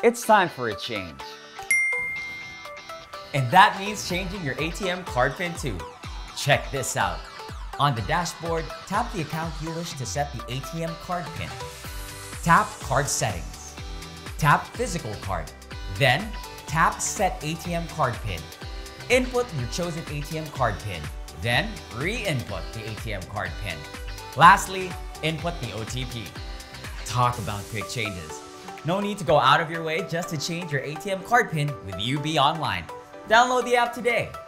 It's time for a change. And that means changing your ATM card PIN too. Check this out. On the dashboard, tap the account you wish to set the ATM card PIN. Tap Card Settings. Tap Physical Card. Then, tap Set ATM Card PIN. Input your chosen ATM card PIN. Then, re-input the ATM card PIN. Lastly, input the OTP. Talk about quick changes. No need to go out of your way just to change your ATM card PIN with UB Online. Download the app today.